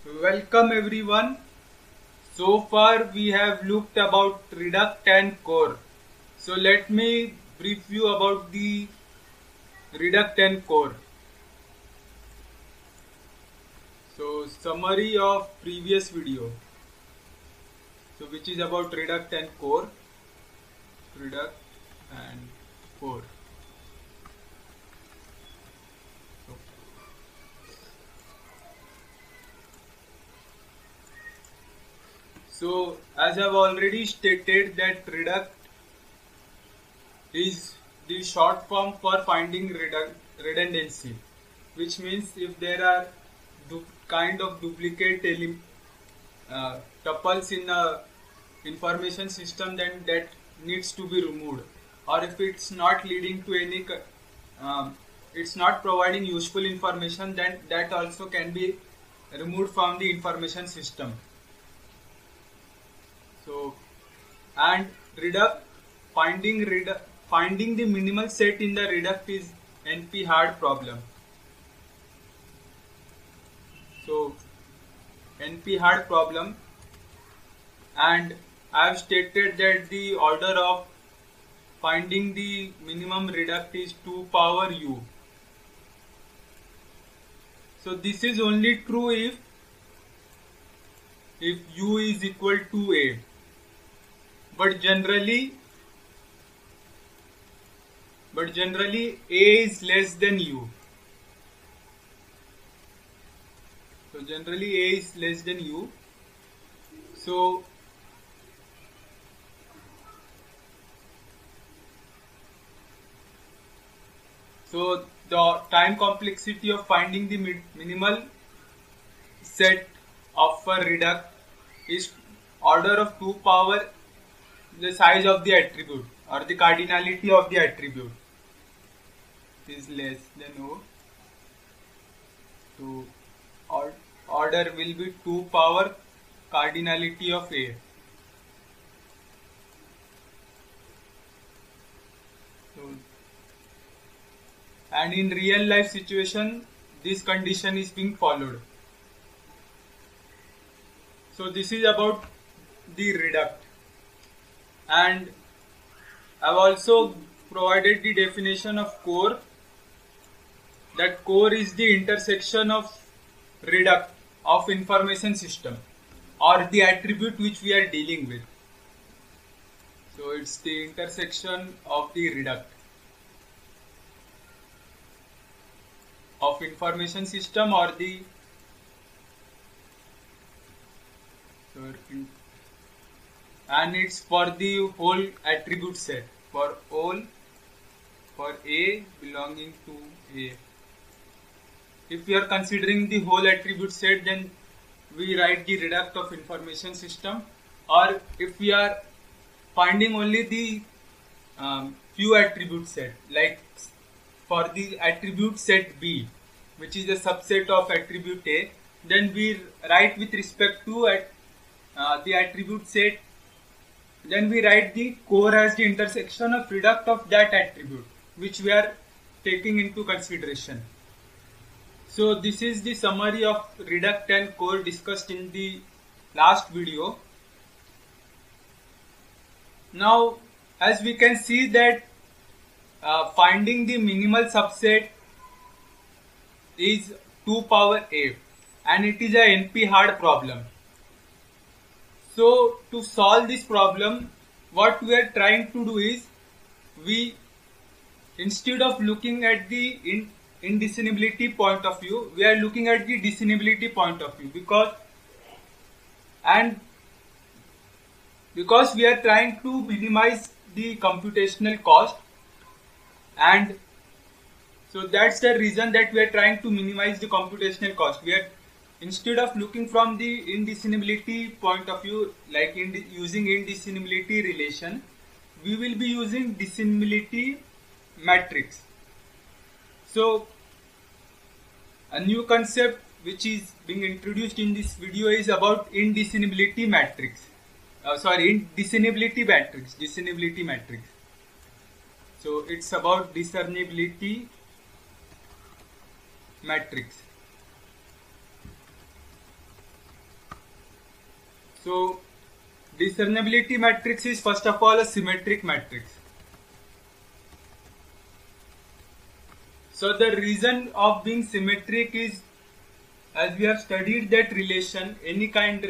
Welcome everyone. So far we have looked about Reduct and Core. So let me brief you about the Reduct and Core. So summary of previous video. So which is about Reduct and Core. Reduct and Core. So as I have already stated that Reduct is the short form for finding redundancy, which means if there are kind of duplicate tuples in a information system, then that needs to be removed, or if it's not leading to any it's not providing useful information, then that also can be removed from the information system. So, and Reduct finding the minimal set in the Reduct is NP hard problem. So NP hard problem, and I have stated that the order of finding the minimum Reduct is 2 power u. So this is only true if u is equal to a, but generally a is less than u. So generally a is less than u. So the time complexity of finding the minimal set of a Reduct is order of 2 power the size of the attribute, or the cardinality of the attribute is less than O. So order will be 2 power cardinality of A. So, and in real life situation, this condition is being followed. So this is about the Reduct, and I've also provided the definition of core, that core is the intersection of Reduct of information system, or the attribute which we are dealing with. So it's the intersection of the Reduct of information system, or the and it's for the whole attribute set, for A belonging to A. If we are considering the whole attribute set, then we write the Reduct of information system, or if we are finding only the few attribute set, like for the attribute set B, which is a subset of attribute A, then we write with respect to the attribute set, then we write the core as the intersection of Reduct of that attribute which we are taking into consideration. So this is the summary of Reduct and core discussed in the last video. Now, as we can see that finding the minimal subset is 2 power A, and it is a NP hard problem. So to solve this problem, what we are trying to do is, we, instead of looking at the indiscernibility point of view, we are looking at the discernibility point of view, because we are trying to minimize the computational cost, and so that's the reason that we are trying to minimize the computational cost. We are, instead of looking from the indiscernibility point of view, like using indiscernibility relation, we will be using discernibility matrix. So a new concept which is being introduced in this video is about indiscernibility matrix. Discernibility matrix. So it's about discernibility matrix. So discernibility matrix is first of all a symmetric matrix. So the reason of being symmetric is, as we have studied that relation, any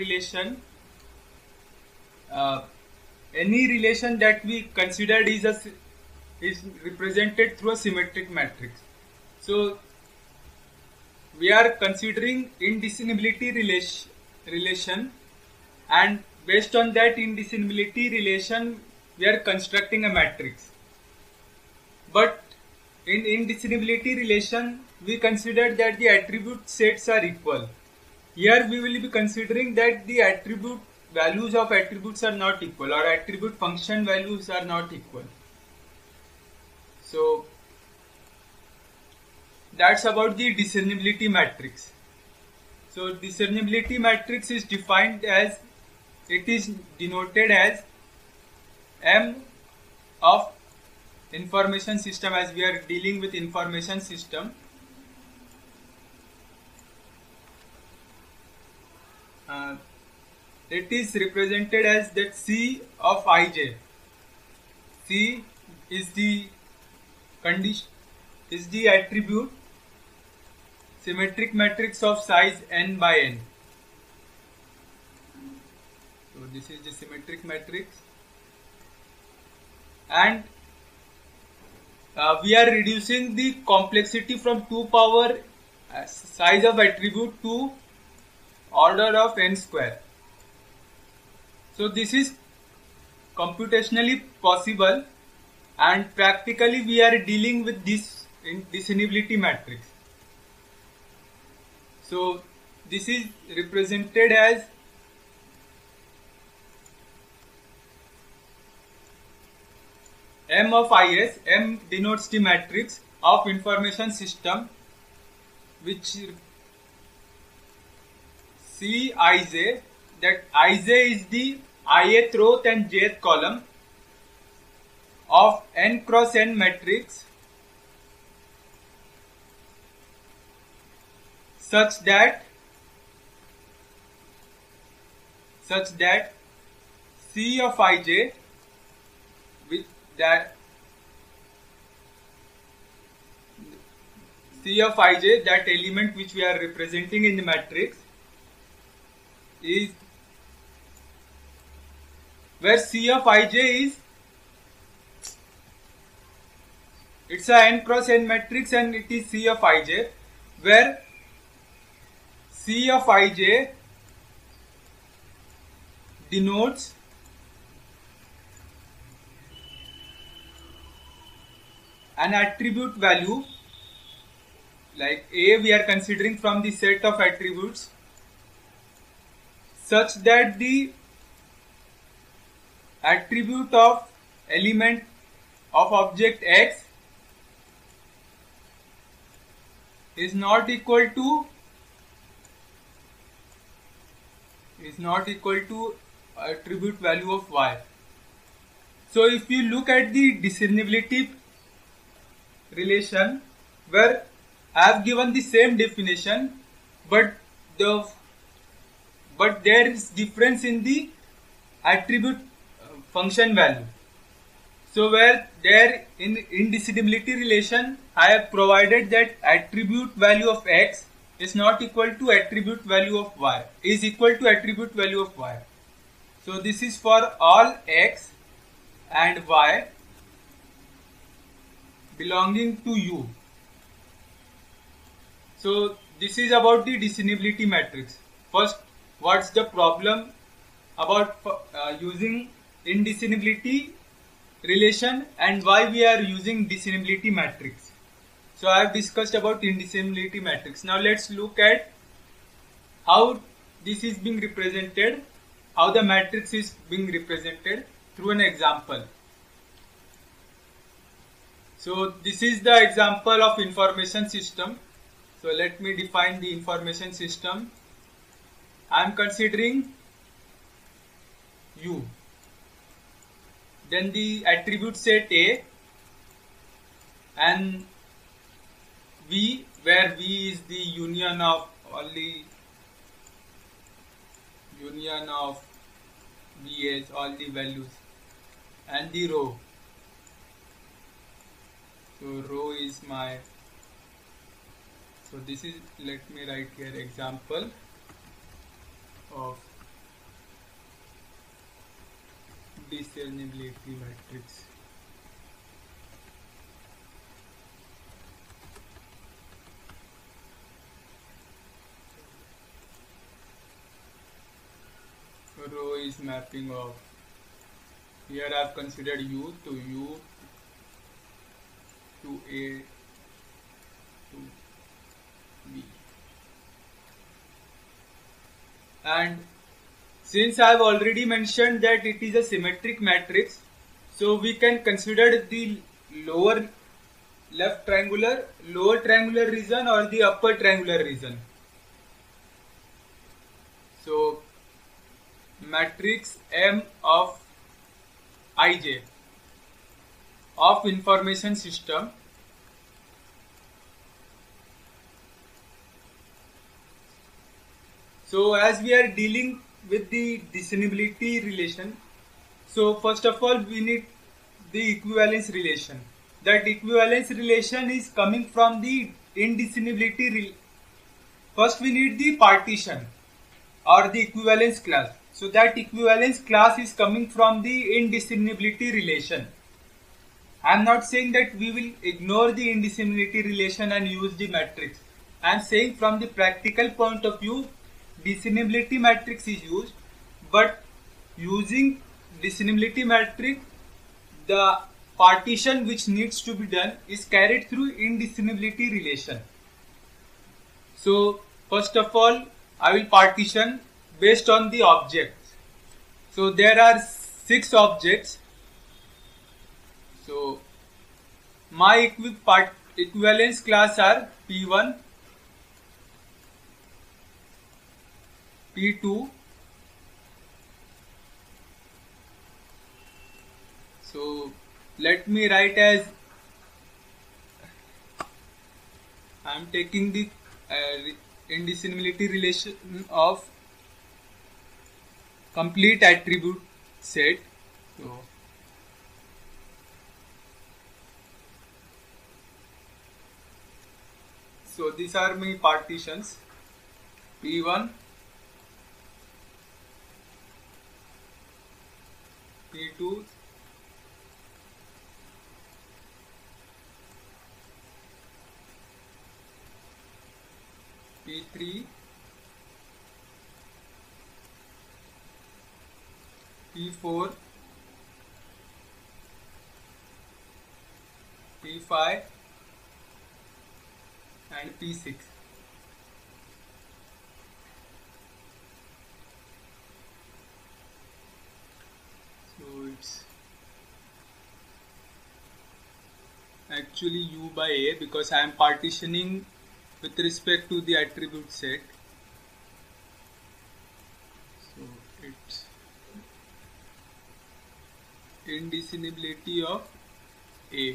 relation that we considered is represented through a symmetric matrix. So we are considering indiscernibility relation, and based on that indiscernibility relation we are constructing a matrix. But in indiscernibility relation we considered that the attribute sets are equal. Here we will be considering that the attribute values of attributes are not equal, or attribute function values are not equal. So that's about the discernibility matrix. So discernibility matrix is defined as, it is denoted as M of information system, as we are dealing with information system. It is represented as that C of ij. C is the condition, is the attribute symmetric matrix of size n by n. So this is the symmetric matrix, and we are reducing the complexity from 2 power size of attribute to order of n square. So this is computationally possible, and practically we are dealing with this in discernibility matrix. So this is represented as M of is. M denotes the matrix of information system, which C ij, that ij is the ith row and jth column of n cross n matrix, such that C of ij, with that C of ij, that element which we are representing in the matrix, is where C of ij is, it's a n cross n matrix and it is C of ij, where C of ij denotes an attribute value, like A we are considering from the set of attributes, such that the attribute of element of object X is not equal to attribute value of Y. So if you look at the discernibility relation, where I have given the same definition, but there is difference in the attribute function value. So where there in indiscernibility relation I have provided that attribute value of X is not equal to attribute value of Y, is equal to attribute value of Y. So this is for all X and Y belonging to U. So this is about the discernibility matrix. First, what's the problem about using indiscernibility relation and why we are using discernibility matrix. So I have discussed about indiscernibility matrix. Now let's look at how this is being represented, how the matrix is being represented through an example. So this is the example of information system. So let me define the information system. I am considering U. Then the attribute set A and V, where V is the union of VS, all the values, and the row. So row is my, so this is, let me write here example of discernibility matrix. Row is mapping of, here I have considered U to A to B, and since I have already mentioned that it is a symmetric matrix, so we can consider the lower triangular region or the upper triangular region. So matrix M of Ij of information system, so as we are dealing with the discernibility relation, so first of all we need the equivalence relation. That equivalence relation is coming from the indiscernibility. First we need the partition or the equivalence class. So that equivalence class is coming from the indiscernibility relation. I am not saying that we will ignore the indiscernibility relation and use the matrix. I am saying from the practical point of view, discernibility matrix is used, but using discernibility matrix, the partition which needs to be done is carried through indiscernibility relation. So first of all, I will partition based on the objects. So there are 6 objects. So my equivalence class are P1, P2, so let me write as, I am taking the indiscernibility relation of complete attribute set. So these are my partitions: P1, P2, P3, P4, P5 and P6. So it's actually U by A because I am partitioning with respect to the attribute set. So it's indiscernibility of A.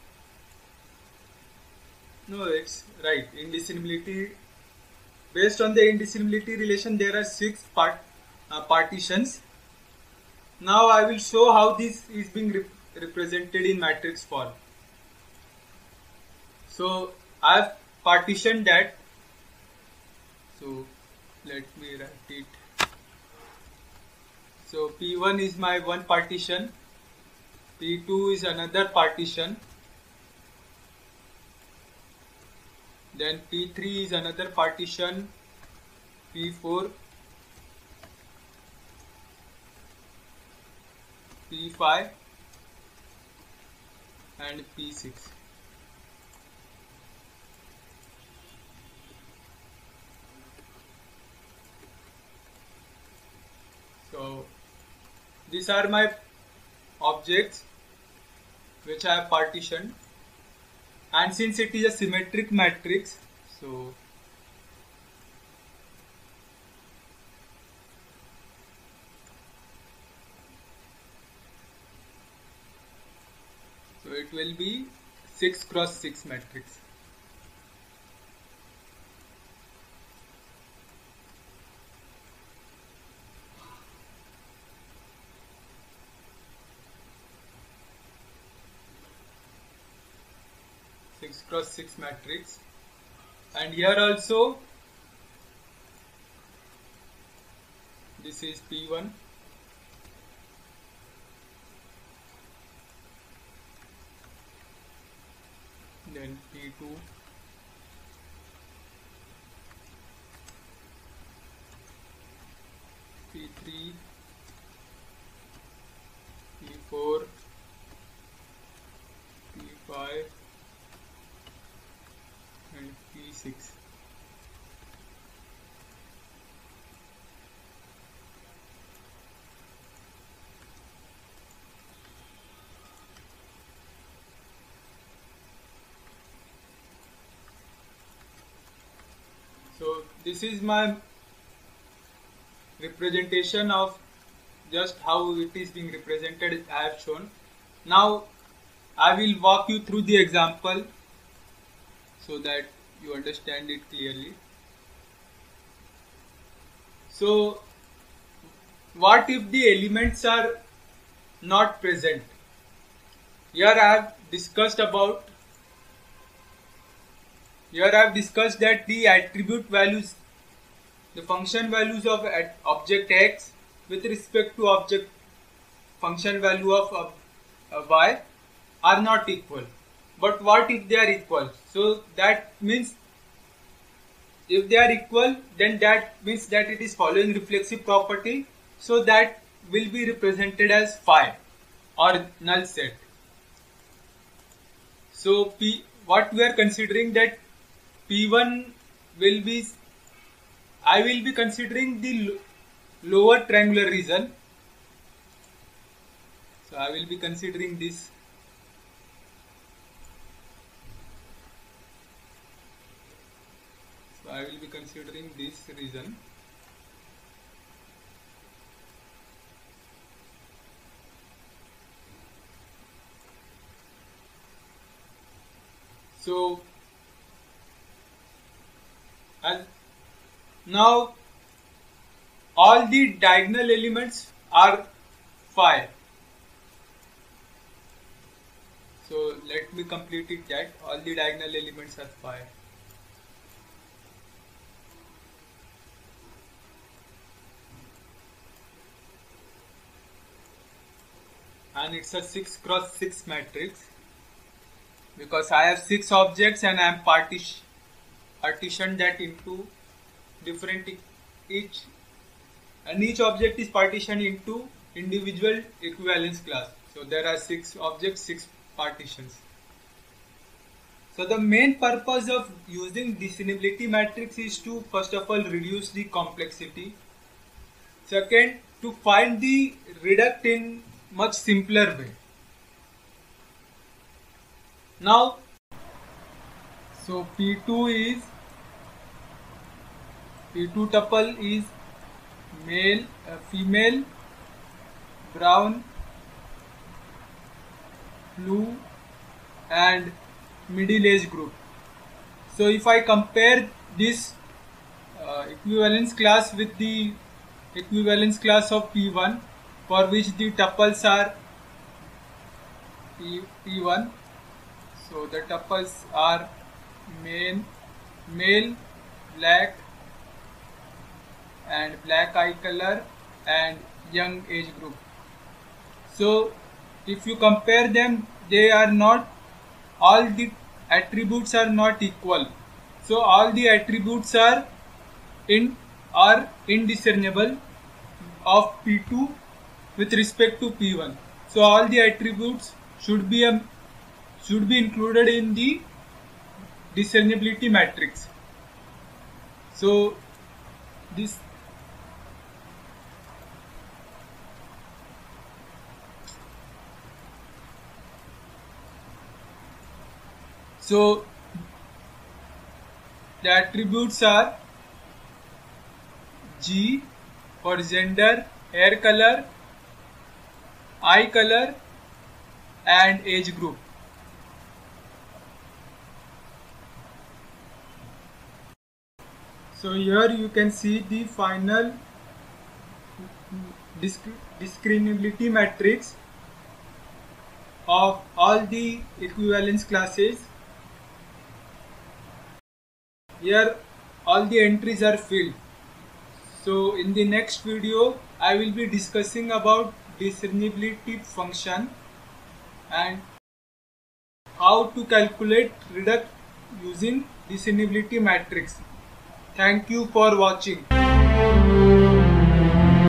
No, it's right. Indiscernibility, based on the indiscernibility relation, there are 6 partitions. Now I will show how this is being represented in matrix form. So I have partitioned that. So let me write it. So P1 is my one partition, P2 is another partition, then P3 is another partition, P4, P5 and P6. So these are my objects which I have partitioned, and since it is a symmetric matrix, so it will be 6 cross 6 matrix. 6x6 matrix, and here also this is P1, then P2, P3, P4, P5 and P6. So this is my representation of just how it is being represented. I have shown. Now I will walk you through the example so that you understand it clearly. So what if the elements are not present? Here I have discussed that the attribute values, the function values of object x with respect to object function value of y are not equal. But what if they are equal? So that means if they are equal, then that means that it is following reflexive property. So that will be represented as phi or null set. So what we are considering, that P1 will be, I will be considering the lower triangular region. So I will be considering this. So I will be considering this region. So now all the diagonal elements are phi. So let me complete it that all the diagonal elements are phi. And it's a 6x6 matrix because I have 6 objects and I am partitioned that into different each object is partitioned into individual equivalence class. So there are 6 objects, 6 partitions. So the main purpose of using discernibility matrix is to first of all reduce the complexity. Second, to find the reduct in much simpler way. Now, so P2 tuple is female, brown, blue and middle age group. So if I compare this equivalence class with the equivalence class of P1, for which the tuples are P1, so the tuples are male, black and black eye color and young age group. So if you compare them, they are not, all the attributes are not equal. So all the attributes are indiscernible of P2 with respect to P1. So all the attributes should be included in the discernibility matrix. So this the attributes are G for gender, hair color, eye color and age group. So here you can see the final discernibility matrix of all the equivalence classes Here all the entries are filled. So in the next video I will be discussing about discernibility function and how to calculate Reduct using discernibility matrix. Thank you for watching.